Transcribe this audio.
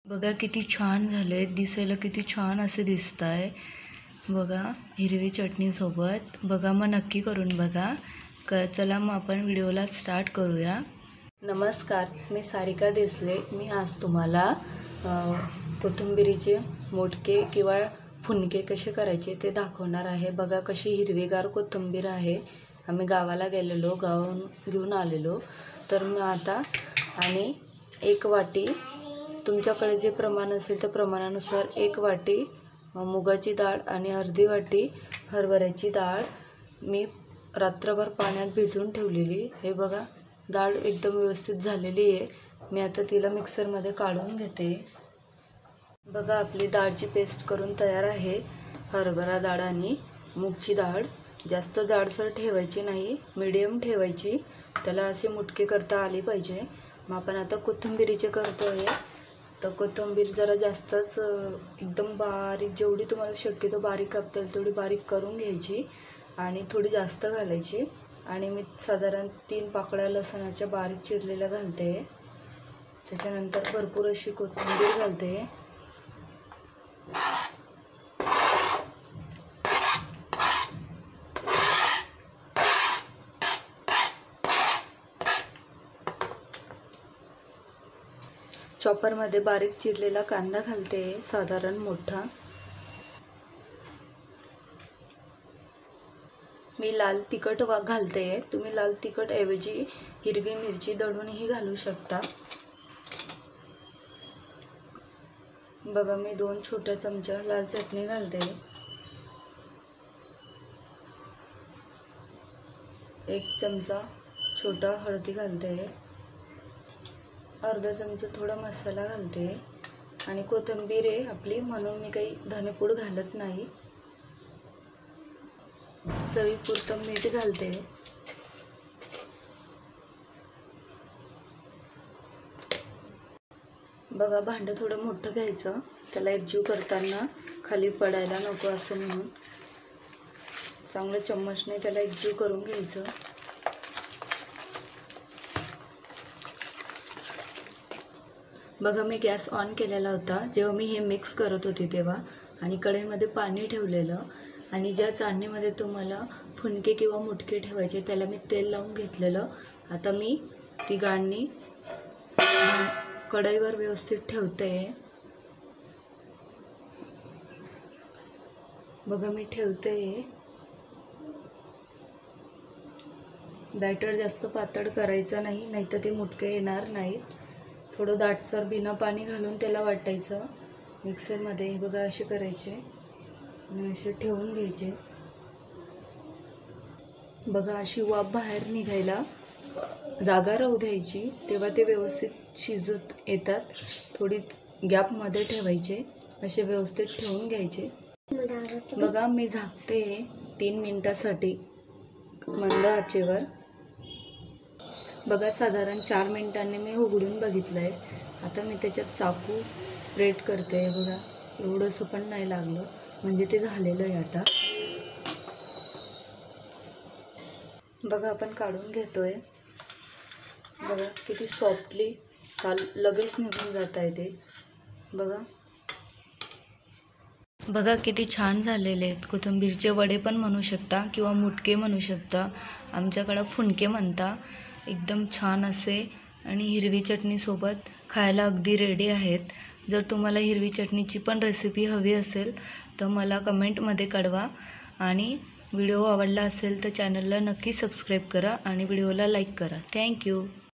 बघा किती छान झाले, दिसायला किती छान असे दिसत आहे बघा, हिरवी चटणी सोबत। बघा मग नक्की करून बघा। चला मग आपण व्हिडिओला स्टार्ट करूया। नमस्कार, मी सारिका देसले। मी आज तुम्हाला कोथिंबीरीचे मोडके किंवा फुनके कसे करायचे ते दाखवणार आहे। बघा कशी हिरवीगार कोथिंबीर आहे। आम्ही गावाला गेलेलो, गावाहून घेऊन आलेलो। तर मग आता आणि एक वाटी, तुमच्याकडे जे प्रमाण असेल त्या प्रमाणानुसार एक वाटी मुगाची डाळ आणि अर्धी वाटी हरभऱ्याची डाळ मी रात्रभर पाण्यात भिजवून ठेवलेली। हे बघा डाळ एकदम व्यवस्थित झालेली आहे। मी आता तिला मिक्सरमध्ये काढून घेते। बघा आपली डाळची पेस्ट करून तयार आहे। हरभरा डाळ आणि मूगची डाळ जास्त जाडसर ठेवायची नाही, मीडियम ठेवायची, त्याला असे मुटके करता आले पाहिजे। मग आपण आता कोथिंबीरीचे करतोय। तर कोथिंबीर जरा जास्तच एकदम बारीक, जेवढी तुम्हाला शक्यतो बारीक कापता येईल तेवढी बारीक करून घ्यायची आणि थोडी जास्त घालायची। आणि मी साधारण 3 पाकळ्या लसणाच्या बारीक चिरलेल्या घालते। त्याच्यानंतर भरपूर अशी कोथिंबीर घालते। चॉपरमध्ये बारीक चिरलेला कांदा घालते, साधारण मोठा। मी लाल तिखट घालते। तुम्ही लाल तिखट ऐवजी हिरवी मिरची दळूनही घालू शकता। बघा मी 2 छोटे चमचे लाल चटणी घालते, 1 चमचा छोटा हळदी घालते, अर्धा चमचा थोडा मसाला घालते आणि कोथिंबीर आहे आपली म्हणून मी काही धनेपूड घालत नाही। चवीपुरतं मीठ घालते। बघा भांडं थोडं मोठं घ्यायचं, त्याला एकजीव करताना खाली पडायला नको असं म्हणून चांगलं चम्मचने त्याला एकजीव करून घ्यायचं। बघा मी गॅस ऑन केलेला होता जेव्हा मी हे मिक्स करत होते तेव्हा, आणि कढईमध्ये पाणी ठेवलेलं आणि ज्या चाळणीमध्ये तुम्हाला फुनके किंवा मुटके ठेवायचे त्याला मी तेल लावून घेतलेलं। आता मी ती गाळणी कढईवर व्यवस्थित ठेवते। बघा मी ठेवते। बॅटर जास्त पातळ करायचं नाही, नाहीतर ते मुटके येणार नाहीत। थोडं दाटसर बिना पाणी घालून त्याला वाटायचं मिक्सरमध्ये। बघा असे करायचे आणि असे ठेवून घ्यायचे। बघा अशी वाफ बाहेर निघायला जागा राहू द्यायची, तेव्हा ते व्यवस्थित शिजत येतात। थोडी गॅपमध्ये ठेवायचे, असे व्यवस्थित ठेवून घ्यायचे। बघा मी झाकते 3 मिनिटासाठी मंद आचेवर। बघा साधारण 4 मिनिटांनी मी उघडून बघितलं आहे। आता मी त्याच्यात चाकू स्प्रेड करते। बघा एवढंसं पण नाही लागलं, म्हणजे ते झालेलं आहे आता। बघा आपण काढून घेतोय। बघा किती सॉफ्टली लगेच निघून जात आहे ते। बघा किती छान झालेले आहेत। कोथिंबीरचे वडे पण म्हणू शकता किंवा मुटके म्हणू शकता, आमच्याकडे फुनके म्हणता। एकदम छान असे आणि हिरवी चटणी सोबत खायला अगदी रेडी आहेत। जर तुम्हाला हिरवी चटणीची पण रेसिपी हवी असेल तर मला कमेंटमध्ये कळवा, आणि व्हिडिओ आवडला असेल तर चॅनलला नक्की सबस्क्राईब करा आणि व्हिडिओला लाईक करा। थँक्यू।